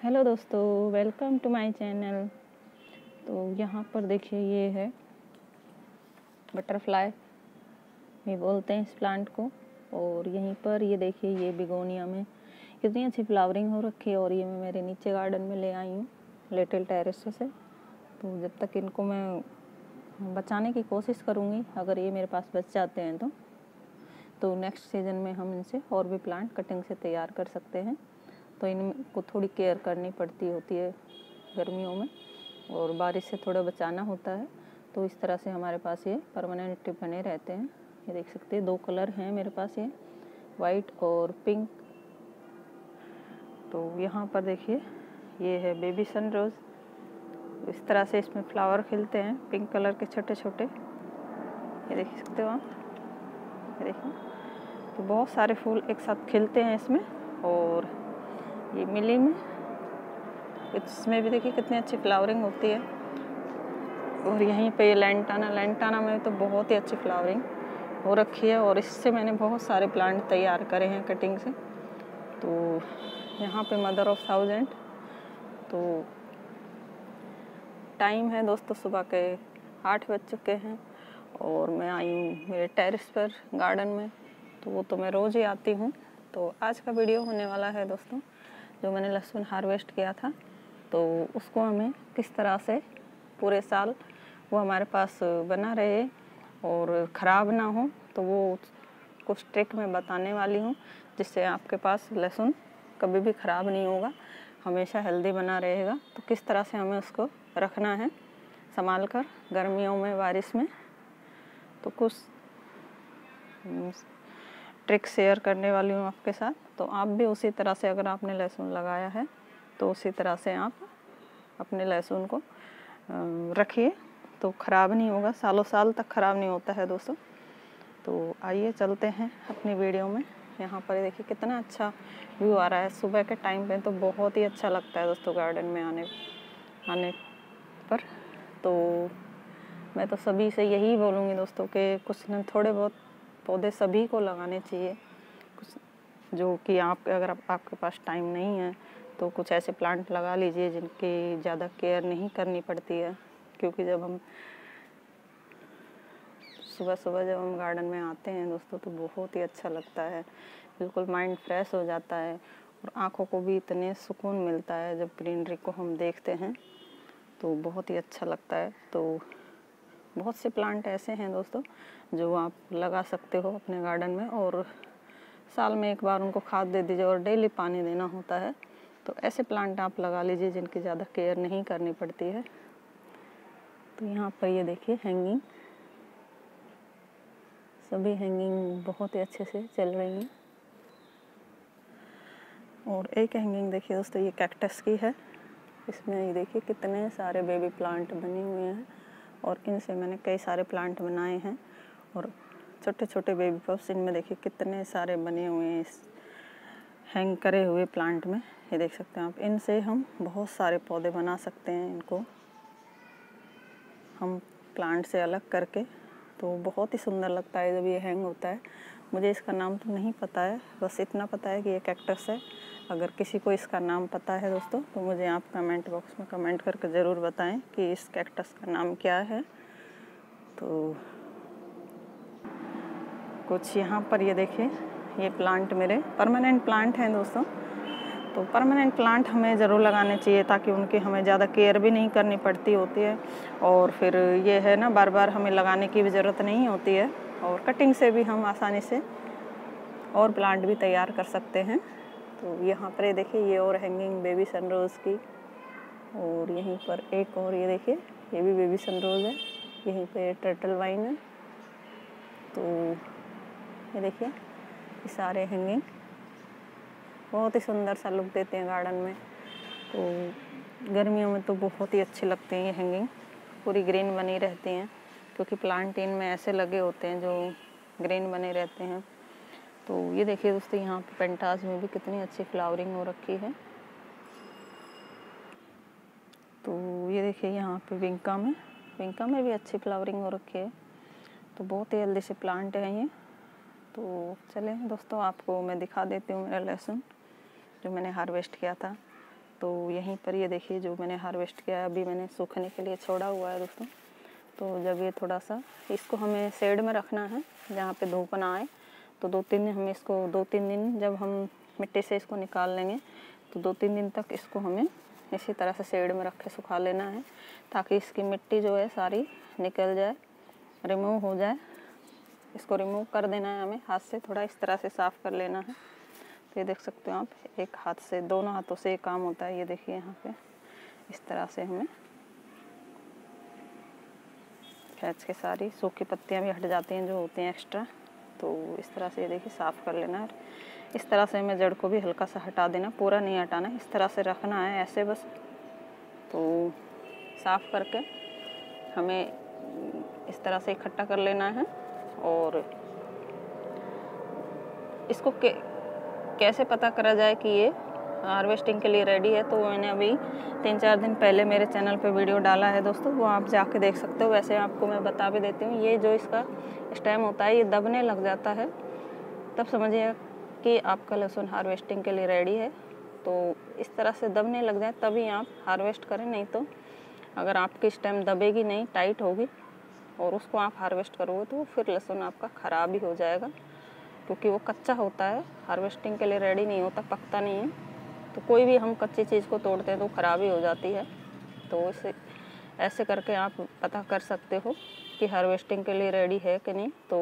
Hello दोस्तों, welcome to my channel. तो यहाँ पर देखिए, ये है बटरफ्लाई, ये बोलते हैं इस प्लांट को। और यहीं पर ये देखिए, ये बिगोनिया में कितनी अच्छी फ्लावरिंग हो रखी है। और ये मैं मेरे नीचे गार्डन में ले आई हूँ लिटिल टेरेस से। तो जब तक इनको मैं बचाने की कोशिश करूँगी, अगर ये मेरे पास बच जाते हैं तो नेक्स्ट सीज़न में हम इनसे और भी प्लांट कटिंग से तैयार कर सकते हैं। तो इनको थोड़ी केयर करनी पड़ती होती है गर्मियों में, और बारिश से थोड़ा बचाना होता है। तो इस तरह से हमारे पास ये परमानेंट बने रहते हैं। ये देख सकते हैं, दो कलर हैं मेरे पास, ये वाइट और पिंक। तो यहाँ पर देखिए, ये है बेबी सनरोज़। इस तरह से इसमें फ्लावर खिलते हैं, पिंक कलर के छोटे छोटे। ये देख सकते हो आप, ये देखिए, तो बहुत सारे फूल एक साथ खिलते हैं इसमें। और ये मिली में, इसमें भी देखिए कितनी अच्छी फ्लावरिंग होती है। और यहीं पे लैंटाना में तो बहुत ही अच्छी फ्लावरिंग हो रखी है। और इससे मैंने बहुत सारे प्लांट तैयार करे हैं कटिंग से। तो यहाँ पे मदर ऑफ थाउजेंड। तो टाइम है दोस्तों, सुबह के 8 बज चुके हैं और मैं आई हूँ मेरे टेरेस पर गार्डन में। तो वो तो मैं रोज़ ही आती हूँ। तो आज का वीडियो होने वाला है दोस्तों, जो मैंने लहसुन हार्वेस्ट किया था, तो उसको हमें किस तरह से पूरे साल वो हमारे पास बना रहे और ख़राब ना हो। तो वो कुछ ट्रिक मैं बताने वाली हूँ, जिससे आपके पास लहसुन कभी भी ख़राब नहीं होगा, हमेशा हेल्दी बना रहेगा। तो किस तरह से हमें उसको रखना है संभाल कर गर्मियों में, बारिश में। तो कुछ ट्रिक शेयर करने वाली हूँ आपके साथ। तो आप भी उसी तरह से, अगर आपने लहसुन लगाया है तो उसी तरह से आप अपने लहसुन को रखिए, तो ख़राब नहीं होगा, सालों साल तक ख़राब नहीं होता है दोस्तों। तो आइए चलते हैं अपनी वीडियो में। यहाँ पर देखिए कितना अच्छा व्यू आ रहा है सुबह के टाइम पे। तो बहुत ही अच्छा लगता है दोस्तों गार्डन में आने पर। तो मैं तो सभी से यही बोलूँगी दोस्तों कि कुछ न थोड़े बहुत पौधे सभी को लगाने चाहिए। कुछ जो कि अगर आपके पास टाइम नहीं है तो कुछ ऐसे प्लांट लगा लीजिए जिनकी ज़्यादा केयर नहीं करनी पड़ती है। क्योंकि जब हम सुबह जब हम गार्डन में आते हैं दोस्तों, तो बहुत ही अच्छा लगता है, बिल्कुल माइंड फ्रेश हो जाता है। और आँखों को भी इतने सुकून मिलता है जब ग्रीनरी को हम देखते हैं, तो बहुत ही अच्छा लगता है। तो बहुत से प्लांट ऐसे हैं दोस्तों जो आप लगा सकते हो अपने गार्डन में, और साल में एक बार उनको खाद दे दीजिए और डेली पानी देना होता है। तो ऐसे प्लांट आप लगा लीजिए जिनकी ज़्यादा केयर नहीं करनी पड़ती है। तो यहाँ पर ये देखिए हैंगिंग, सभी हैंगिंग बहुत ही अच्छे से चल रही हैं। और एक हैंगिंग देखिए दोस्तों, ये कैक्टस की है। इसमें ये देखिए कितने सारे बेबी प्लांट बने हुए हैं, और इनसे मैंने कई सारे प्लांट बनाए हैं। और छोटे छोटे बेबी पप्स इनमें देखिए कितने सारे बने हुए हैं इस हैंग करे हुए प्लांट में। ये देख सकते हैं आप, इनसे हम बहुत सारे पौधे बना सकते हैं। इनको हम प्लांट से अलग करके, तो बहुत ही सुंदर लगता है जब ये हैंग होता है। मुझे इसका नाम तो नहीं पता है, बस इतना पता है कि ये कैक्टस है। अगर किसी को इसका नाम पता है दोस्तों, तो मुझे आप कमेंट बॉक्स में कमेंट करके ज़रूर बताएं कि इस कैक्टस का नाम क्या है। तो कुछ यहाँ पर ये देखिए, ये प्लांट मेरे परमानेंट प्लांट हैं दोस्तों। तो परमानेंट प्लांट हमें ज़रूर लगाने चाहिए, ताकि उनकी हमें ज़्यादा केयर भी नहीं करनी पड़ती होती है। और फिर ये है ना, बार बार हमें लगाने की भी ज़रूरत नहीं होती है। और कटिंग से भी हम आसानी से और प्लांट भी तैयार कर सकते हैं। तो यहाँ पर ये देखिए, ये और हैंगिंग बेबी सनरोज़ की। और यहीं पर एक और ये देखिए, ये भी बेबी सनरोज़ है। यहीं पर टर्टल वाइन है। तो ये देखिए, ये सारे हैंगिंग बहुत ही सुंदर सा लुक देते हैं गार्डन में। तो गर्मियों में तो बहुत ही अच्छी लगती हैं ये हैंगिंग, पूरी ग्रीन बनी रहती हैं, क्योंकि प्लांट इनमें ऐसे लगे होते हैं जो ग्रीन बने रहते हैं। तो ये देखिए दोस्तों, यहाँ पे पेंटास में भी कितनी अच्छी फ्लावरिंग हो रखी है। तो ये देखिए, यहाँ पे विंका में भी अच्छी फ्लावरिंग हो रखी है। तो बहुत ही हेल्दी से प्लांट हैं ये। तो चलें दोस्तों, आपको मैं दिखा देती हूँ मेरा लहसुन जो मैंने हार्वेस्ट किया था। तो यहीं पर ये देखिए जो मैंने हार्वेस्ट किया है, अभी मैंने सूखने के लिए छोड़ा हुआ है दोस्तों। तो जब ये थोड़ा सा, इसको हमें शेड में रखना है जहाँ पे धूप ना आए। तो 2-3 दिन हमें इसको 2-3 दिन जब हम मिट्टी से इसको निकाल लेंगे तो 2-3 दिन तक इसको हमें इसी तरह से शेड में रख के सुखा लेना है, ताकि इसकी मिट्टी जो है सारी निकल जाए, रिमूव हो जाए। इसको रिमूव कर देना है हमें, हाथ से थोड़ा इस तरह से साफ़ कर लेना है। तो ये देख सकते हो आप, एक हाथ से, दोनों हाथों से ये काम होता है। ये देखिए यहाँ पे इस तरह से हमें खींच के सारी सूखी पत्तियाँ भी हट जाती हैं जो होती हैं एक्स्ट्रा। तो इस तरह से ये देखिए साफ़ कर लेना है। इस तरह से हमें जड़ को भी हल्का सा हटा देना, पूरा नहीं हटाना, इस तरह से रखना है ऐसे बस। तो साफ़ करके हमें इस तरह से इकट्ठा कर लेना है। और इसको कैसे पता करा जाए कि ये हार्वेस्टिंग के लिए रेडी है, तो मैंने अभी 3-4 दिन पहले मेरे चैनल पे वीडियो डाला है दोस्तों, वो आप जाके देख सकते हो। वैसे आपको मैं बता भी देती हूँ, ये जो इसका स्टेम होता है ये दबने लग जाता है, तब समझिए कि आपका लहसुन हार्वेस्टिंग के लिए रेडी है। तो इस तरह से दबने लग जाए तभी आप हार्वेस्ट करें, नहीं तो अगर आपकी स्टेम दबेगी नहीं, टाइट होगी और उसको आप हार्वेस्ट करोगे तो फिर लहसुन आपका ख़राब ही हो जाएगा, क्योंकि वो कच्चा होता है, हार्वेस्टिंग के लिए रेडी नहीं होता, पकता नहीं है। तो कोई भी हम कच्ची चीज़ को तोड़ते हैं तो ख़राब ही हो जाती है। तो इसे ऐसे करके आप पता कर सकते हो कि हार्वेस्टिंग के लिए रेडी है कि नहीं। तो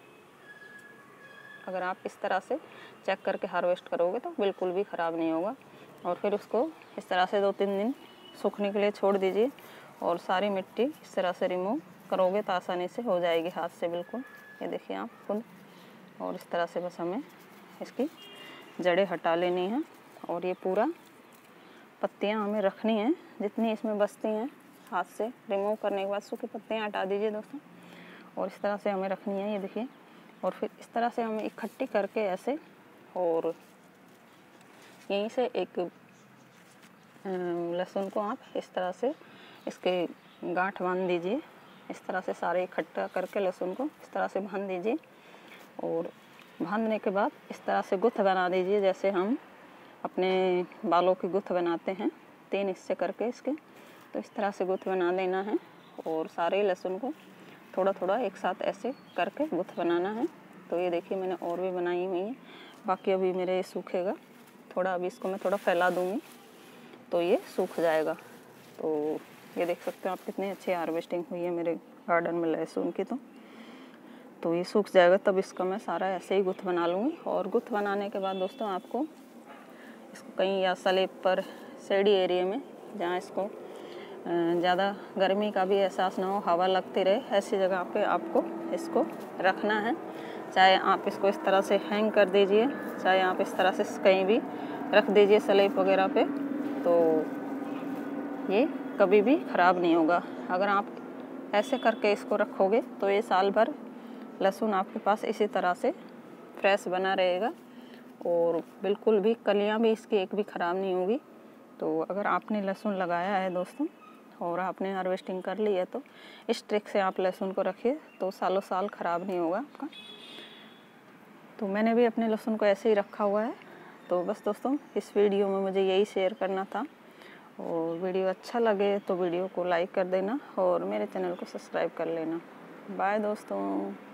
अगर आप इस तरह से चेक करके हार्वेस्ट करोगे तो बिल्कुल भी ख़राब नहीं होगा। और फिर उसको इस तरह से 2-3 दिन सूखने के लिए छोड़ दीजिए और सारी मिट्टी इस तरह से रिमूव करोगे तो आसानी से हो जाएगी हाथ से बिल्कुल। ये देखिए आप खुद। और इस तरह से बस हमें इसकी जड़ें हटा लेनी है और ये पूरा पत्तियां हमें रखनी है जितनी इसमें बचती हैं। हाथ से रिमूव करने के बाद सूखी पत्तियां हटा दीजिए दोस्तों, और इस तरह से हमें रखनी है। ये देखिए, और फिर इस तरह से हमें इकट्ठी करके ऐसे, और यहीं से एक लहसुन को आप इस तरह से इसके गांठ बांध दीजिए। इस तरह से सारे इकट्ठा करके लहसुन को इस तरह से बांध दीजिए, और बांधने के बाद इस तरह से गुत्थ बना दीजिए, जैसे हम अपने बालों की गुत्थ बनाते हैं 3 हिस्से करके इसके। तो इस तरह से गुत्थ बना देना है और सारे लहसुन को थोड़ा थोड़ा एक साथ ऐसे करके गुत्थ बनाना है। तो ये देखिए मैंने और भी बनाई हुई है, बाकी अभी मेरे ये सूखेगा थोड़ा, अभी इसको मैं थोड़ा फैला दूँगी तो ये सूख जाएगा। तो ये देख सकते हो आप कितनी अच्छी हार्वेस्टिंग हुई है मेरे गार्डन में लहसुन की। तो ये सूख जाएगा तब इसका मैं सारा ऐसे ही गुत्थ बना लूँगी। और गुत्थ बनाने के बाद दोस्तों आपको इसको कहीं या स्लैब पर शेडी एरिया में, जहाँ इसको ज़्यादा गर्मी का भी एहसास ना हो, हवा लगती रहे, ऐसी जगह पे आपको इसको रखना है। चाहे आप इसको इस तरह से हैंग कर दीजिए, चाहे आप इस तरह से कहीं भी रख दीजिए स्लैब वगैरह पे, तो ये कभी भी ख़राब नहीं होगा। अगर आप ऐसे करके इसको रखोगे तो ये साल भर लहसुन आपके पास इसी तरह से फ्रेश बना रहेगा और बिल्कुल भी कलियां भी इसकी एक भी ख़राब नहीं होगी। तो अगर आपने लहसुन लगाया है दोस्तों और आपने हार्वेस्टिंग कर ली है तो इस ट्रिक से आप लहसुन को रखिए तो सालों साल ख़राब नहीं होगा आपका। तो मैंने भी अपने लहसुन को ऐसे ही रखा हुआ है। तो बस दोस्तों इस वीडियो में मुझे यही शेयर करना था, और वीडियो अच्छा लगे तो वीडियो को लाइक कर देना और मेरे चैनल को सब्सक्राइब कर लेना। बाय दोस्तों।